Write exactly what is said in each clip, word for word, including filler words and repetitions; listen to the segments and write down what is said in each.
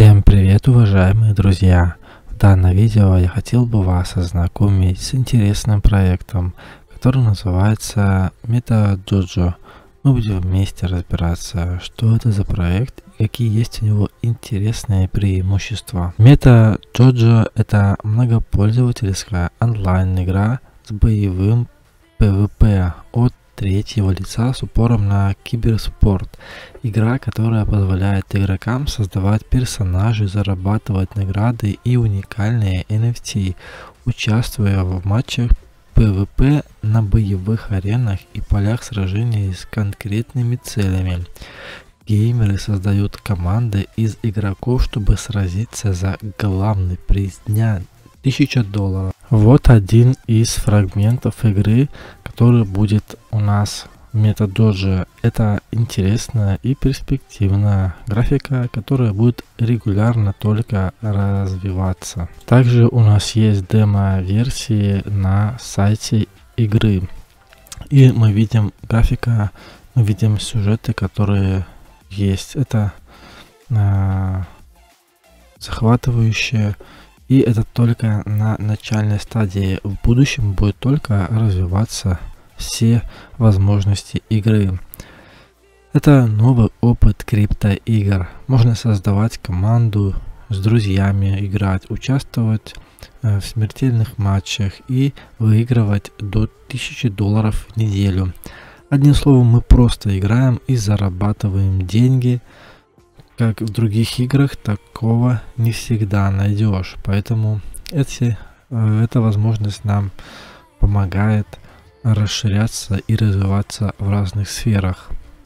Всем привет, уважаемые друзья! В данном видео я хотел бы вас ознакомить с интересным проектом, который называется MetaDojo. Мы будем вместе разбираться, что это за проект и какие есть у него интересные преимущества. MetaDojo — это многопользовательская онлайн-игра с боевым PvP от третьего лица с упором на киберспорт. Игра, которая позволяет игрокам создавать персонажей, зарабатывать награды и уникальные эн эф ти, участвуя в матчах PvP на боевых аренах и полях сражений с конкретными целями. Геймеры создают команды из игроков, чтобы сразиться за главный приз дня — тысяча долларов. Вот один из фрагментов игры, который будет у нас в MetaDojo. Это интересная и перспективная графика, которая будет регулярно только развиваться. Также у нас есть демо-версии на сайте игры. И мы видим графика, мы видим сюжеты, которые есть. Это э, захватывающие. И это только на начальной стадии. В будущем будет только развиваться все возможности игры. Это новый опыт криптоигр. Можно создавать команду, с друзьями играть, участвовать э, в смертельных матчах и выигрывать до тысячи долларов в неделю. Одним словом, мы просто играем и зарабатываем деньги. Как в других играх, такого не всегда найдешь. Поэтому эти, э, эта возможность нам помогает расширяться и развиваться в разных сферах.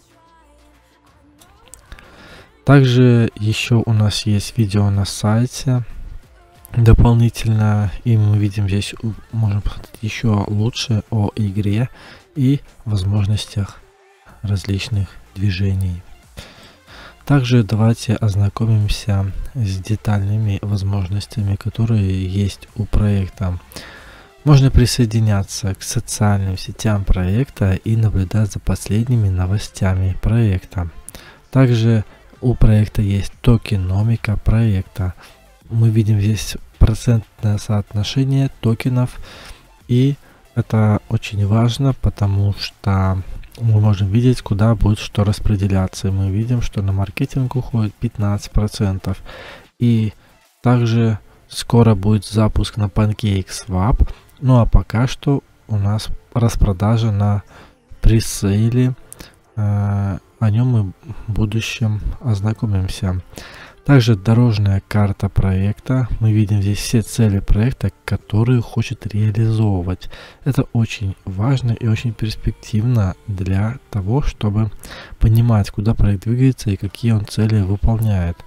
Также еще у нас есть видео на сайте дополнительно, и мы видим здесь, можем посмотреть еще лучше о игре и возможностях различных движений. Также давайте ознакомимся с детальными возможностями, которые есть у проекта. Можно присоединяться к социальным сетям проекта и наблюдать за последними новостями проекта. Также у проекта есть токеномика проекта. Мы видим здесь процентное соотношение токенов, и это очень важно, потому что мы можем видеть, куда будет что распределяться. И мы видим, что на маркетинг уходит пятнадцать процентов. И также скоро будет запуск на PancakeSwap. Ну а пока что у нас распродажа на пресейле. Э, о нем мы в будущем ознакомимся. Также дорожная карта проекта. Мы видим здесь все цели проекта, которые хочет реализовывать. Это очень важно и очень перспективно для того, чтобы понимать, куда проект двигается и какие он цели выполняет.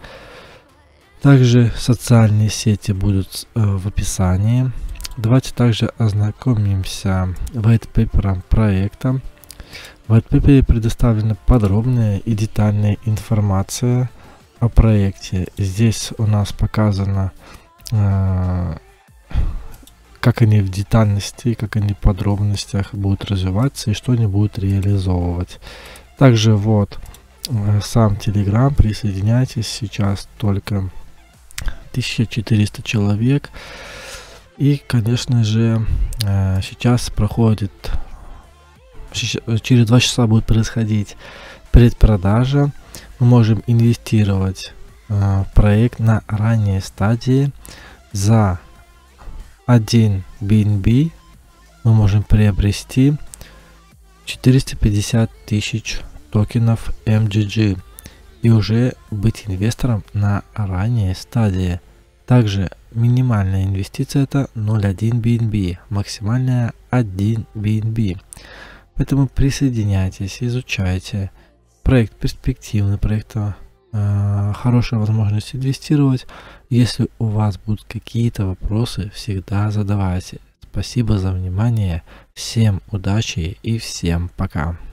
Также социальные сети будут э, в описании. Давайте также ознакомимся с white paper проекта. В white paper предоставлена подробная и детальная информация о проекте. Здесь у нас показано, э, как они в детальности, как они в подробностях будут развиваться и что они будут реализовывать. Также вот э, сам Telegram, присоединяйтесь, сейчас только тысяча четыреста человек. И, конечно же, э, сейчас проходит, сейчас, через два часа будет происходить предпродажа. Мы можем инвестировать э, в проект на ранней стадии. За один би эн би мы можем приобрести четыреста пятьдесят тысяч токенов эм джи джи и уже быть инвестором на ранней стадии. Также минимальная инвестиция — это ноль целых одна би эн би, максимальная один би эн би. Поэтому присоединяйтесь, изучайте. Проект перспективный, проект, э, хорошая возможность инвестировать. Если у вас будут какие-то вопросы, всегда задавайте. Спасибо за внимание, всем удачи и всем пока.